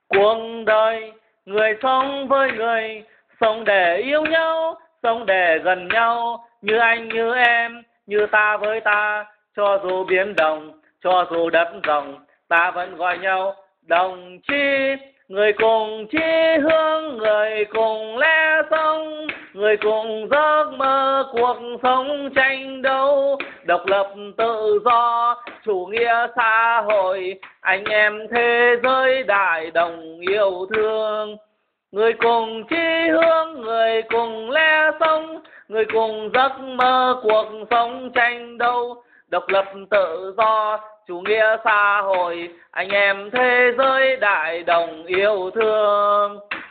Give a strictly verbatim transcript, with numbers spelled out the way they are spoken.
Cuộc đời người sống với người, sống để yêu nhau, sống để gần nhau, như anh như em, như ta với ta. Cho dù biển động, cho dù đất rộng, ta vẫn gọi nhau đồng chí. Người cùng chí hướng, người cùng lẽ sống, người cùng giấc mơ cuộc sống tranh đấu. Độc lập tự do, chủ nghĩa xã hội, anh em thế giới đại đồng yêu thương. Người cùng chí hướng, người cùng lẽ sống, người cùng giấc mơ cuộc sống tranh đấu. Độc lập tự do, chủ nghĩa xã hội, anh em thế giới đại đồng yêu thương.